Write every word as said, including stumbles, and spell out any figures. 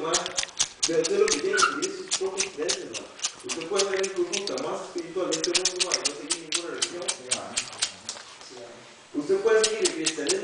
man. Pero usted lo que tiene que seguir sus propios creencias, man. Usted puede ser el culto más espiritual de este mundo, man, y no seguir ninguna religión. Usted puede seguir el cristianismo